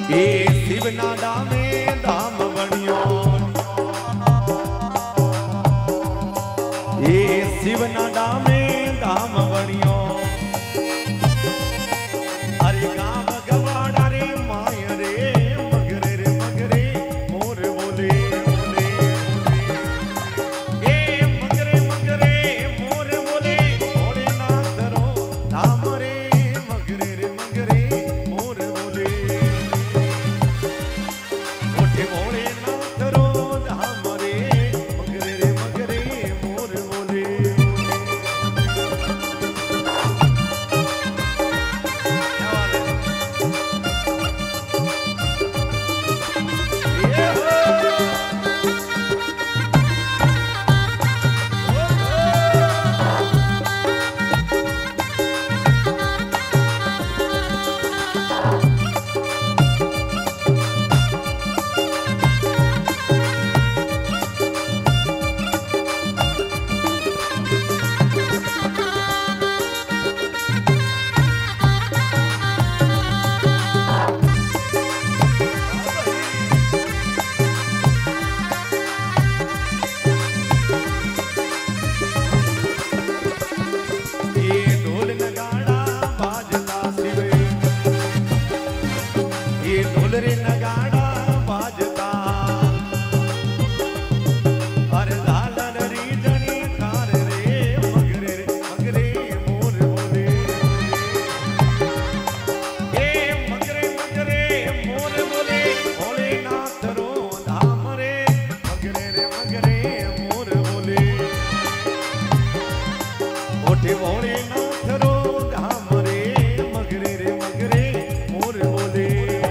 ए शिव नाडा में धाम बणियो, ए शिव नाडा में धाम बणियो। अरे गाँव गवाड़ा रे माय रे मगरे रे मगरे मोर बोले बोले बोले। ए मगरे मगरे मोर बोले भोलेनाथ रो धाम रे मगरे रे मगरे मोर बोले। भोलेनाथ रो धाम रे मगरे रे मगरे मोर बोले। रे नगाड़ा बाजता अरे झालन री जनी कार रे मगरे रे मगरे मोर बोले। ए मगरे मगरे मोर बोले भोलेनाथ रो धाम रे मगरे रे मगरे मोर बोले। ओठे भोलेनाथ रो धाम रे मगरे रे मगरे मोर बोले।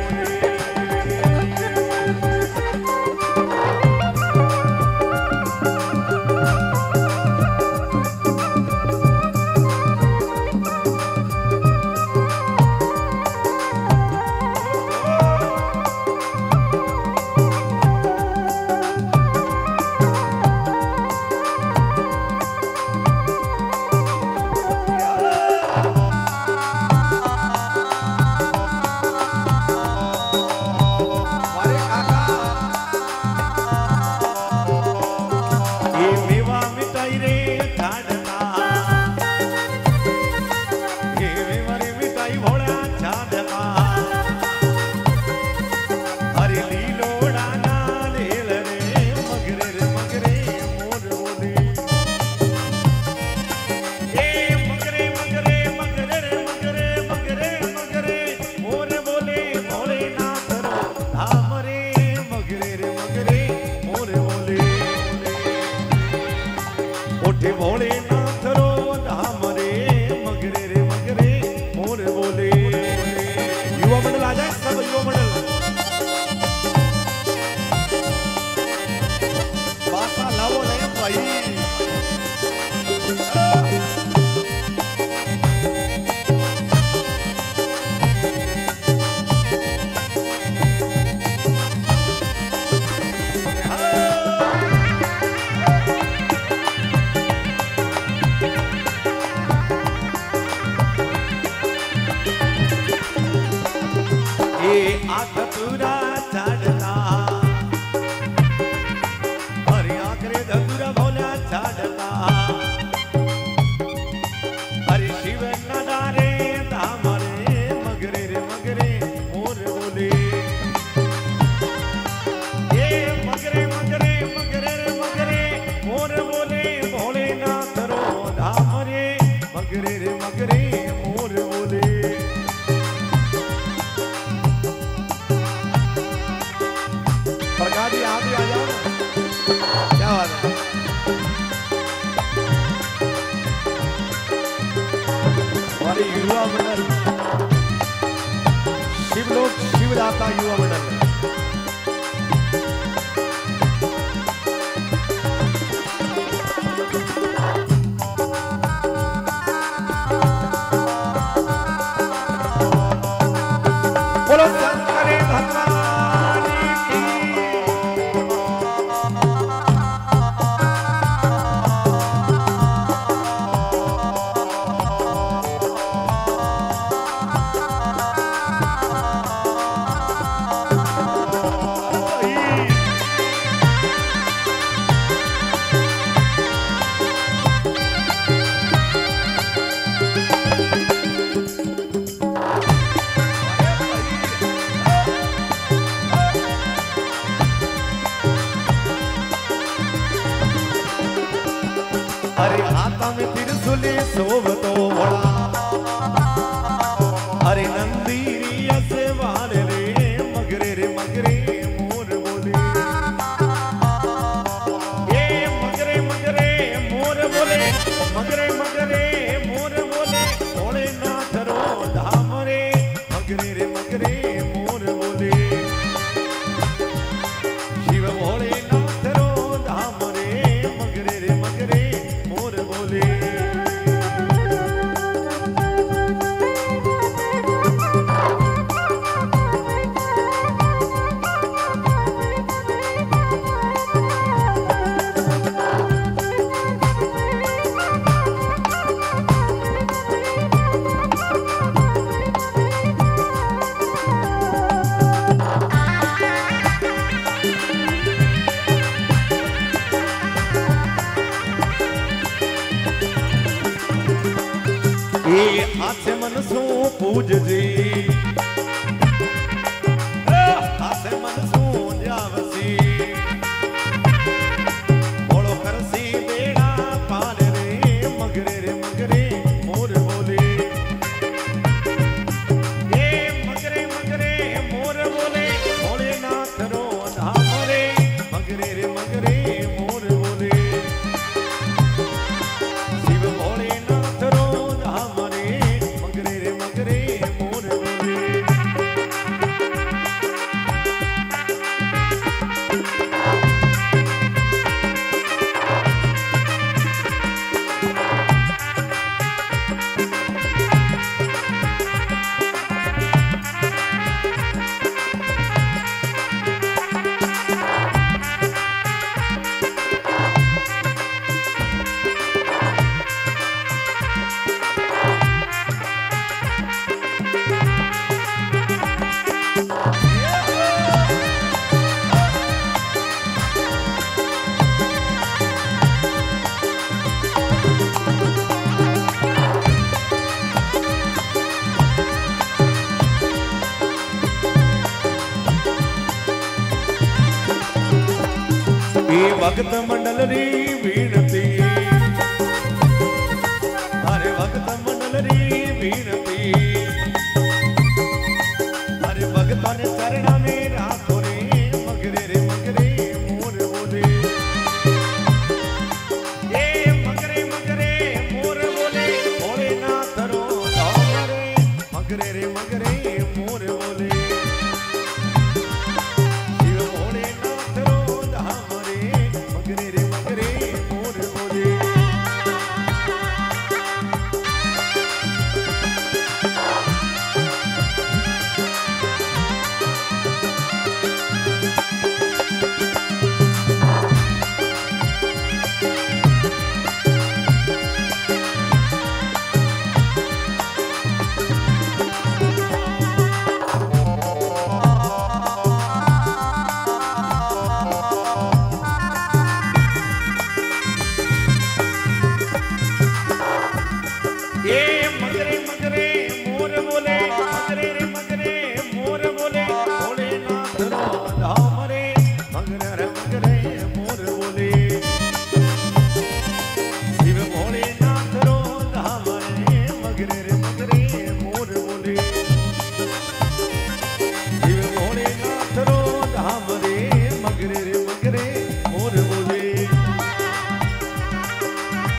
भोलेनाथ रो धाम रे मगरे रे मगरे मोर बोले। युवा मंडल आ जाए, सब युवा मंडल बासा लाओ नहीं भाई। धतूरा चढ़ता अरे आखरे धतूरा भोला चढ़ता अरे शिव नाडा रे धाम रे मगरे रे मगरे मोर बोले। ए मगरे मगरे मगरे रे मगरे मोर बोले भोलेनाथ रो धाम रे मगरे रे मगरे मोर बोले। प्रकाश जी आप भी आ जाओ, क्या बात है। हमारे युवा मंडल शिवलोक शिवदाता युवा मंडल बोलो शंकर भगवान की। झूले सोवतो भोला अरे नंदी से वार रे मगरे मोर बोले ये मगरे मोर बोले मगरे मोर बोले भोलेनाथ रो धाम रे मगरे मोर बोले शिव भोलेनाथ रो धाम रे मगरे मोर बोले हाथ मन सो पूज जी हाथ मन सो जावसी बोलो करसी बेड़ा पार रे मगरे मोर बोले ये मगरे मोर बोले भोलेनाथ रो धाम रे मगरे मोर बोले शिव भोलेनाथ रो धाम मगरे मोर बोले भक्त मंडल री वीणती अरे भक्त मंडल री वीणती अरे भगतान चरण में राखो रे मगरे मोर बोले ये मगरे मोर बोले भोलेनाथ रो धाम रे मगरे मोर बोले